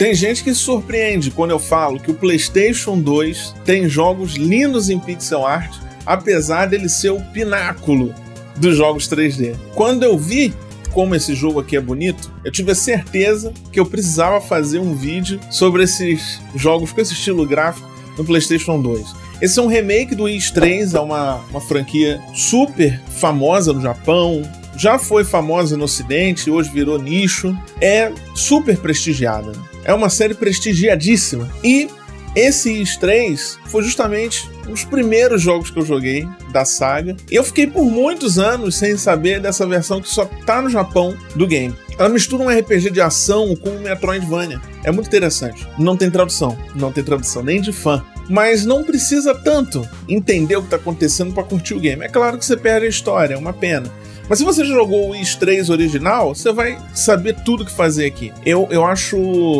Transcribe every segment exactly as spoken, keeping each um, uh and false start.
Tem gente que se surpreende quando eu falo que o PlayStation dois tem jogos lindos em pixel art, apesar dele ser o pináculo dos jogos três D. Quando eu vi como esse jogo aqui é bonito, eu tive a certeza que eu precisava fazer um vídeo sobre esses jogos com esse estilo gráfico no PlayStation dois. Esse é um remake do Ys três, é uma, uma franquia super famosa no Japão, já foi famosa no Ocidente, hoje virou nicho, é super prestigiada. É uma série prestigiadíssima. E esse Ys três foi justamente um dos primeiros jogos que eu joguei da saga. E eu fiquei por muitos anos sem saber dessa versão que só tá no Japão do game. Ela mistura um R P G de ação com um Metroidvania. É muito interessante. Não tem tradução. Não tem tradução nem de fã. Mas não precisa tanto entender o que está acontecendo para curtir o game. É claro que você perde a história, é uma pena. Mas se você jogou o Ys três original, você vai saber tudo o que fazer aqui. Eu, eu acho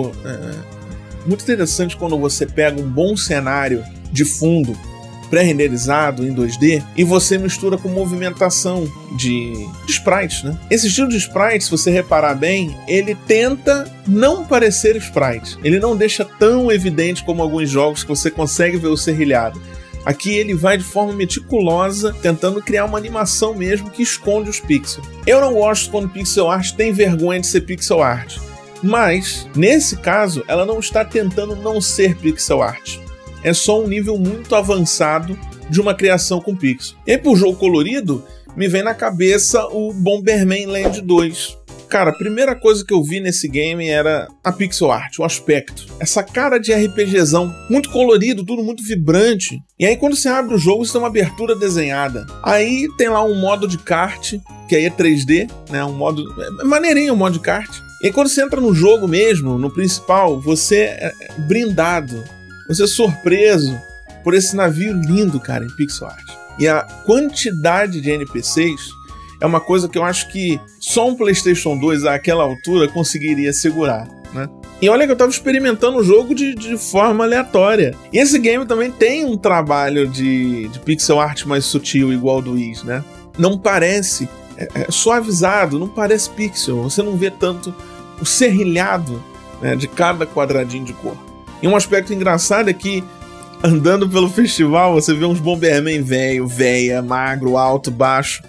é, muito interessante quando você pega um bom cenário de fundo pré-renderizado em dois D e você mistura com movimentação de, de sprites, né? Esse estilo de sprite, se você reparar bem, ele tenta não parecer sprite. Ele não deixa tão evidente como alguns jogos que você consegue ver o serrilhado. Aqui ele vai de forma meticulosa, tentando criar uma animação mesmo que esconde os pixels. Eu não gosto quando pixel art tem vergonha de ser pixel art, mas, nesse caso, ela não está tentando não ser pixel art. É só um nível muito avançado de uma criação com pixel. E aí, por jogo colorido, me vem na cabeça o Bomberman Land dois. Cara, a primeira coisa que eu vi nesse game era a pixel art, o aspecto. Essa cara de RPGzão, muito colorido, tudo muito vibrante. E aí quando você abre o jogo, você tem uma abertura desenhada. Aí tem lá um modo de kart, que aí é três D, né? Um modo... É maneirinho o modo de kart. E aí quando você entra no jogo mesmo, no principal, você é brindado, você é surpreso por esse navio lindo, cara, em pixel art. E a quantidade de N P Cs... é uma coisa que eu acho que só um PlayStation dois àquela altura conseguiria segurar, né? E olha que eu estava experimentando o jogo de, de forma aleatória. E esse game também tem um trabalho de, de pixel art mais sutil, igual ao do Ys, né? Não parece, é, é suavizado, não parece pixel. Você não vê tanto o serrilhado, né, de cada quadradinho de cor. E um aspecto engraçado é que, andando pelo festival, você vê uns Bomberman velho, véia, magro, alto, baixo.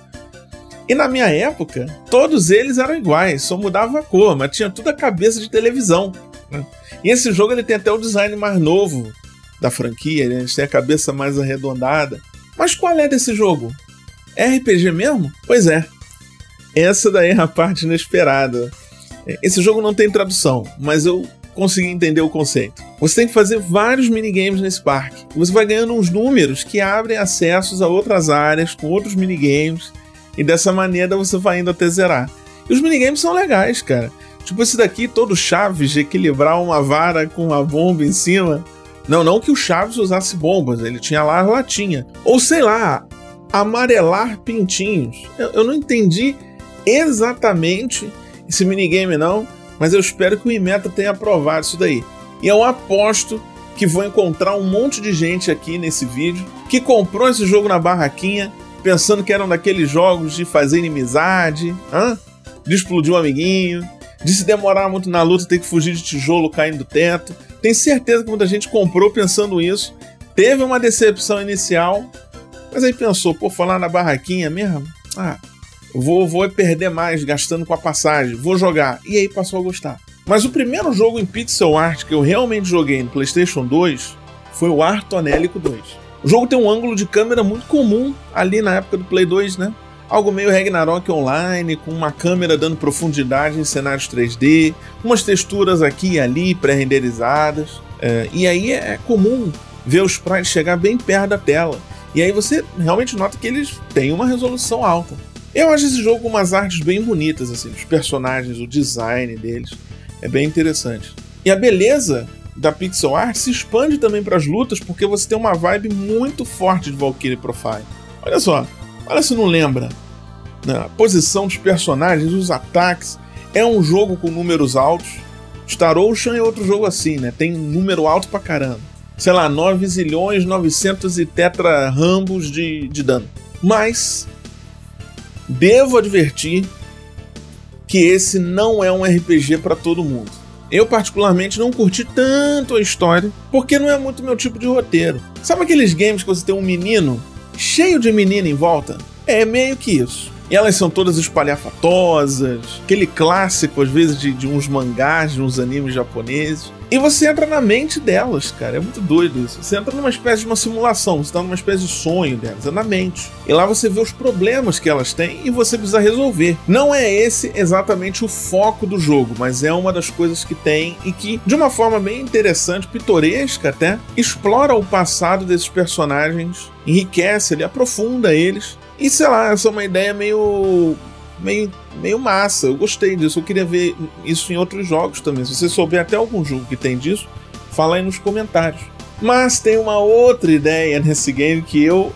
E na minha época, todos eles eram iguais, só mudava a cor, mas tinha tudo a cabeça de televisão, né? E esse jogo ele tem até o design mais novo da franquia, né? Eles têm a cabeça mais arredondada. Mas qual é desse jogo? É R P G mesmo? Pois é. Essa daí é a parte inesperada. Esse jogo não tem tradução, mas eu consegui entender o conceito. Você tem que fazer vários minigames nesse parque. Você vai ganhando uns números que abrem acessos a outras áreas com outros minigames. E dessa maneira você vai indo até zerar. E os minigames são legais, cara. Tipo esse daqui, todo Chaves, de equilibrar uma vara com uma bomba em cima. Não, não que o Chaves usasse bombas, ele tinha lá a latinha. Ou sei lá, amarelar pintinhos. Eu, eu não entendi exatamente esse minigame não, mas eu espero que o Inmeta tenha aprovado isso daí. E eu aposto que vou encontrar um monte de gente aqui nesse vídeo que comprou esse jogo na barraquinha, pensando que eram daqueles jogos de fazer inimizade, hã? De explodir um amiguinho, de se demorar muito na luta, ter que fugir de tijolo caindo do teto. Tenho certeza que muita gente comprou pensando isso, teve uma decepção inicial, mas aí pensou, pô, foi lá na barraquinha mesmo? Ah, vou, vou perder mais gastando com a passagem, vou jogar. E aí passou a gostar. Mas o primeiro jogo em pixel art que eu realmente joguei no PlayStation dois foi o Artonélico dois. O jogo tem um ângulo de câmera muito comum ali na época do Play dois, né? Algo meio Ragnarok Online, com uma câmera dando profundidade em cenários três D, umas texturas aqui e ali pré-renderizadas. É, e aí é comum ver os sprites chegar bem perto da tela. E aí você realmente nota que eles têm uma resolução alta. Eu acho esse jogo com umas artes bem bonitas, assim, os personagens, o design deles. É bem interessante. E a beleza da pixel art se expande também para as lutas, porque você tem uma vibe muito forte de Valkyrie Profile. Olha só, olha se não lembra, né? A posição dos personagens, os ataques. É um jogo com números altos. Star Ocean é outro jogo assim, né? Tem número alto pra caramba. Sei lá, nove zilhões, novecentos e tetra rambos de, de dano. Mas devo advertir que esse não é um R P G para todo mundo. Eu particularmente não curti tanto a história, porque não é muito meu tipo de roteiro. Sabe aqueles games que você tem um menino cheio de menina em volta? É meio que isso. E elas são todas espalhafatosas, aquele clássico, às vezes, de, de uns mangás, de uns animes japoneses. E você entra na mente delas, cara. É muito doido isso. Você entra numa espécie de uma simulação, você tá numa espécie de sonho delas, é na mente. E lá você vê os problemas que elas têm e você precisa resolver. Não é esse exatamente o foco do jogo, mas é uma das coisas que tem e que, de uma forma bem interessante, pitoresca até, explora o passado desses personagens, enriquece ele, aprofunda eles. E sei lá, essa é uma ideia meio, meio, meio massa. Eu gostei disso, eu queria ver isso em outros jogos também. Se você souber até algum jogo que tem disso, fala aí nos comentários. Mas tem uma outra ideia nesse game que eu,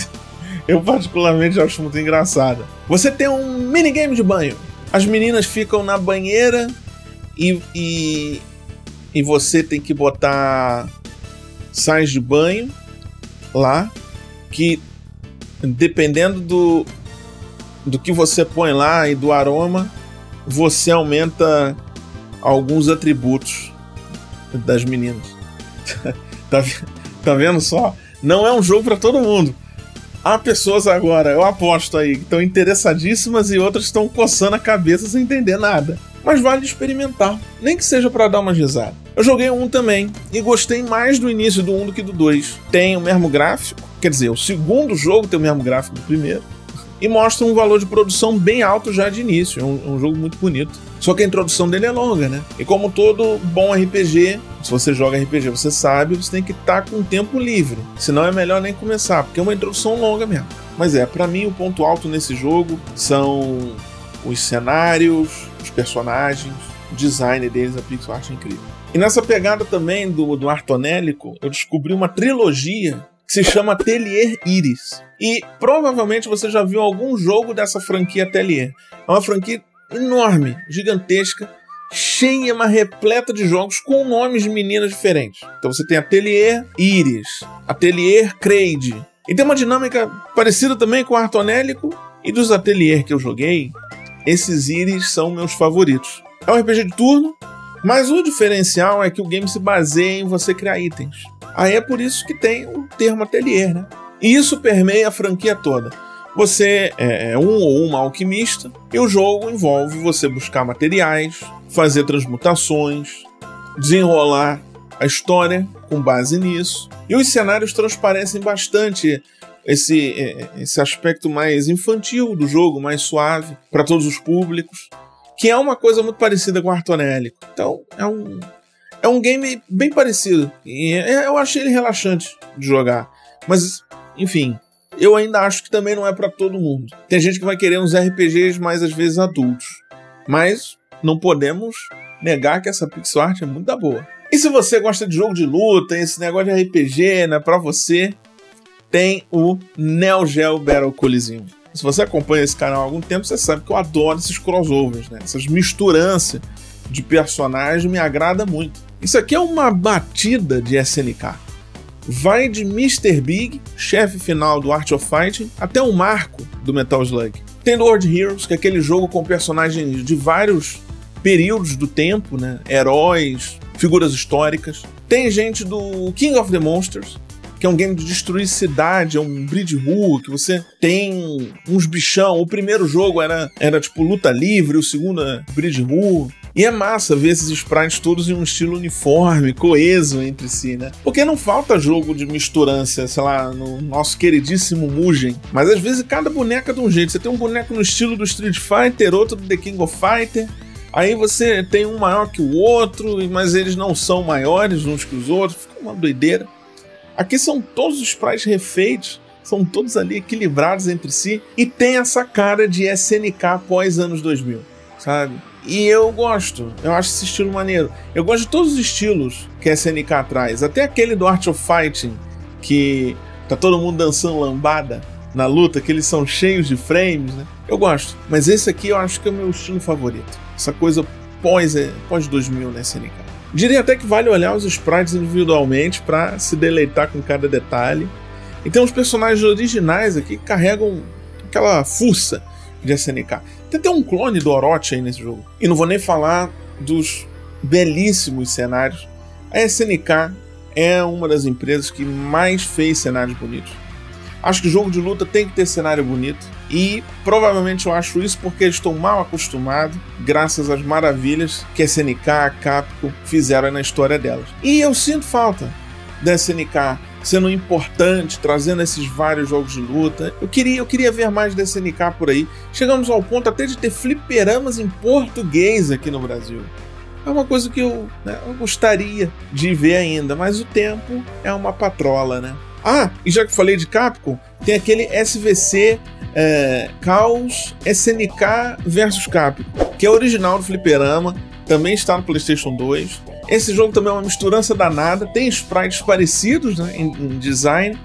eu particularmente acho muito engraçada. Você tem um minigame de banho. As meninas ficam na banheira e, e, e você tem que botar sais de banho lá, que dependendo do, do que você põe lá e do aroma, você aumenta alguns atributos das meninas. tá, tá vendo só? Não é um jogo para todo mundo. Há pessoas agora, eu aposto aí, que estão interessadíssimas e outras estão coçando a cabeça sem entender nada. Mas vale experimentar, nem que seja para dar uma risada. Eu joguei um também e gostei mais do início do um do que do dois. Tem o mesmo gráfico, quer dizer, o segundo jogo tem o mesmo gráfico do primeiro, e mostra um valor de produção bem alto já de início. É um, um jogo muito bonito. Só que a introdução dele é longa, né? E como todo bom R P G, se você joga R P G, você sabe, você tem que estar com o tempo livre. Senão é melhor nem começar, porque é uma introdução longa mesmo. Mas é, pra mim o ponto alto nesse jogo são os cenários, os personagens, o design deles, a pixel art é incrível. E nessa pegada também do, do Artonélico, eu descobri uma trilogia que se chama Atelier Iris. E provavelmente você já viu algum jogo dessa franquia Atelier. É uma franquia enorme, gigantesca, cheia, mas repleta de jogos com nomes de meninas diferentes. Então você tem Atelier Iris, Atelier Creide. E tem uma dinâmica parecida também com o Artonélico. E dos Atelier que eu joguei, esses Iris são meus favoritos. É um R P G de turno, mas o diferencial é que o game se baseia em você criar itens. Aí é por isso que tem o termo Atelier, né? E isso permeia a franquia toda. Você é um ou uma alquimista e o jogo envolve você buscar materiais, fazer transmutações, desenrolar a história com base nisso. E os cenários transparecem bastante esse, esse aspecto mais infantil do jogo, mais suave, para todos os públicos, que é uma coisa muito parecida com o Artonélico. Então, é um, é um game bem parecido. E eu achei ele relaxante de jogar. Mas, enfim, eu ainda acho que também não é para todo mundo. Tem gente que vai querer uns R P Gs mais, às vezes, adultos. Mas não podemos negar que essa pixel art é muito da boa. E se você gosta de jogo de luta, esse negócio de R P G, né, pra você, tem o Neo Geo Battle Coliseum. Se você acompanha esse canal há algum tempo, você sabe que eu adoro esses crossovers, né? Essas misturanças de personagens me agrada muito. Isso aqui é uma batida de S N K. Vai de mister Big, chefe final do Art of Fighting, até o Marco do Metal Slug. Tem World Heroes, que é aquele jogo com personagens de vários períodos do tempo, né? Heróis, figuras históricas. Tem gente do King of the Monsters, que é um game de destruir cidade, é um bridge rua, que você tem uns bichão. O primeiro jogo era, era tipo luta livre, o segundo é bridge rua. E é massa ver esses sprites todos em um estilo uniforme, coeso entre si, né? Porque não falta jogo de misturância, sei lá, no nosso queridíssimo Mugen. Mas às vezes cada boneca de um jeito. Você tem um boneco no estilo do Street Fighter, outro do The King of Fighter. Aí você tem um maior que o outro, mas eles não são maiores uns que os outros. Fica uma doideira. Aqui são todos os sprites refeitos, são todos ali equilibrados entre si. E tem essa cara de S N K pós anos dois mil, sabe? E eu gosto, eu acho esse estilo maneiro. Eu gosto de todos os estilos que a S N K traz. Até aquele do Art of Fighting, que tá todo mundo dançando lambada na luta, que eles são cheios de frames, né? Eu gosto. Mas esse aqui eu acho que é o meu estilo favorito. Essa coisa pós, pós dois mil na S N K. Diria até que vale olhar os sprites individualmente para se deleitar com cada detalhe. E tem uns personagens originais aqui que carregam aquela fuça de S N K. Tem até um clone do Orochi aí nesse jogo. E não vou nem falar dos belíssimos cenários. A S N K é uma das empresas que mais fez cenários bonitos. Acho que jogo de luta tem que ter cenário bonito e provavelmente eu acho isso porque estou mal acostumado graças às maravilhas que a S N K, a Capcom fizeram na história delas. E eu sinto falta da S N K sendo importante, trazendo esses vários jogos de luta. Eu queria, eu queria ver mais da S N K por aí. Chegamos ao ponto até de ter fliperamas em português aqui no Brasil. É uma coisa que eu, né, eu gostaria de ver ainda, mas o tempo é uma patrola, né? Ah, e já que falei de Capcom, tem aquele S V C é, Chaos S N K versus Capcom, que é original do fliperama, também está no PlayStation dois. Esse jogo também é uma misturança danada, tem sprites parecidos, né, em, em design.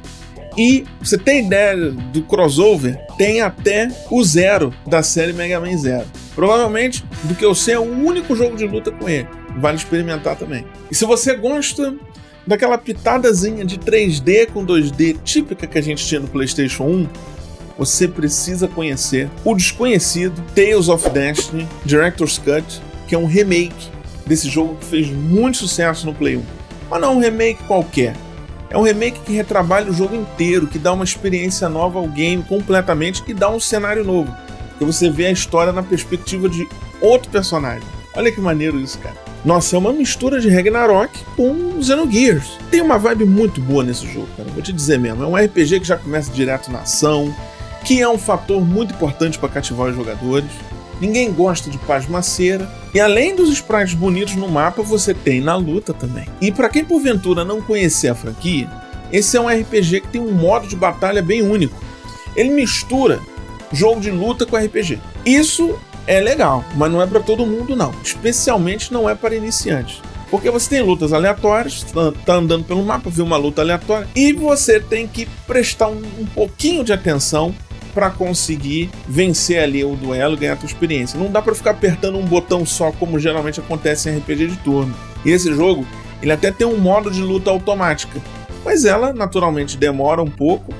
E você tem ideia do crossover? Tem até o Zero da série Mega Man Zero. Provavelmente, do que eu sei, é o único jogo de luta com ele. Vale experimentar também. E se você gosta daquela pitadazinha de três D com dois D típica que a gente tinha no PlayStation um, você precisa conhecer o desconhecido Tales of Destiny Director's Cut, que é um remake desse jogo que fez muito sucesso no Play um. Mas não é um remake qualquer. É um remake que retrabalha o jogo inteiro, que dá uma experiência nova ao game completamente e dá um cenário novo. Que você vê a história na perspectiva de outro personagem. Olha que maneiro isso, cara. Nossa, é uma mistura de Ragnarok com Xenogears. Tem uma vibe muito boa nesse jogo, cara. Vou te dizer mesmo. É um R P G que já começa direto na ação, que é um fator muito importante para cativar os jogadores. Ninguém gosta de pasmaceira. E além dos sprites bonitos no mapa, você tem na luta também. E para quem porventura não conhecer a franquia, esse é um R P G que tem um modo de batalha bem único. Ele mistura jogo de luta com R P G. Isso é legal, mas não é para todo mundo não. Especialmente não é para iniciantes. Porque você tem lutas aleatórias, tá andando pelo mapa, vê uma luta aleatória, e você tem que prestar um, um pouquinho de atenção para conseguir vencer ali o duelo e ganhar a tua experiência. Não dá para ficar apertando um botão só, como geralmente acontece em R P G de turno. E esse jogo, ele até tem um modo de luta automática, mas ela naturalmente demora um pouco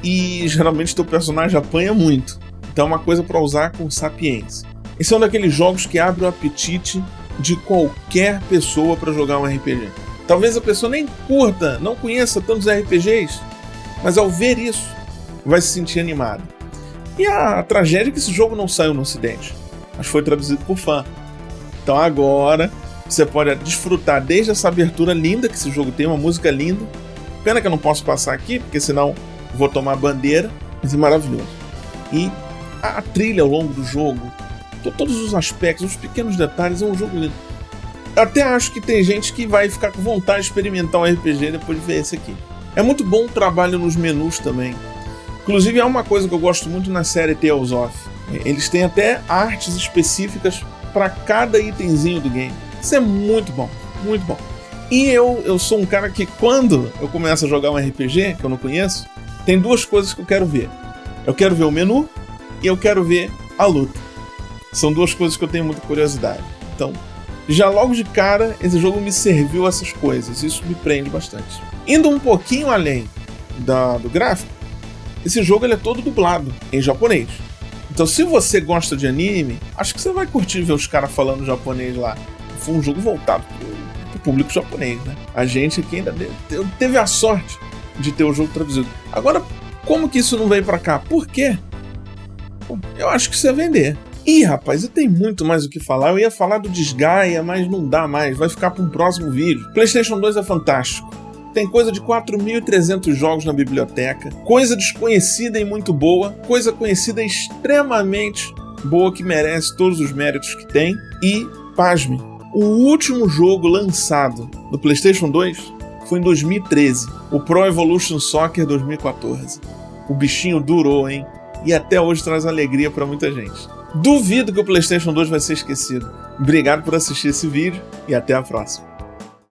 e geralmente teu personagem apanha muito. Então é uma coisa para usar com sapiência. Esse é um daqueles jogos que abre o apetite de qualquer pessoa para jogar um R P G. Talvez a pessoa nem curta, não conheça tantos R P Gs, mas ao ver isso, vai se sentir animado. E a, a tragédia é que esse jogo não saiu no ocidente, mas foi traduzido por fã. Então agora você pode desfrutar desde essa abertura linda que esse jogo tem, uma música linda. Pena que eu não posso passar aqui, porque senão vou tomar bandeira, mas é maravilhoso. E a, a trilha ao longo do jogo, todos os aspectos, os pequenos detalhes, é um jogo lindo. Eu até acho que tem gente que vai ficar com vontade de experimentar um R P G depois de ver esse aqui. É muito bom o trabalho nos menus também. Inclusive é uma coisa que eu gosto muito na série Tales of. Eles têm até artes específicas para cada itemzinho do game. Isso é muito bom, muito bom. E eu, eu sou um cara que quando eu começo a jogar um R P G, que eu não conheço, tem duas coisas que eu quero ver. Eu quero ver o menu e eu quero ver a luta. São duas coisas que eu tenho muita curiosidade. Então, já logo de cara, esse jogo me serviu essas coisas. Isso me prende bastante. Indo um pouquinho além da, do gráfico, esse jogo ele é todo dublado em japonês. Então se você gosta de anime, acho que você vai curtir ver os caras falando japonês lá. Foi um jogo voltado para o público japonês, né? A gente aqui ainda teve a sorte de ter o jogo traduzido. Agora, como que isso não veio para cá? Por quê? Bom, eu acho que isso ia vender. Ih, rapaz, eu tenho muito mais o que falar. Eu ia falar do Disgaea, mas não dá mais. Vai ficar para um próximo vídeo. PlayStation dois é fantástico. Tem coisa de quatro mil e trezentos jogos na biblioteca, coisa desconhecida e muito boa, coisa conhecida e extremamente boa que merece todos os méritos que tem. E, pasme, o último jogo lançado do PlayStation dois foi em dois mil e treze, o Pro Evolution Soccer dois mil e quatorze. O bichinho durou, hein? E até hoje traz alegria para muita gente. Duvido que o PlayStation dois vai ser esquecido. Obrigado por assistir esse vídeo e até a próxima.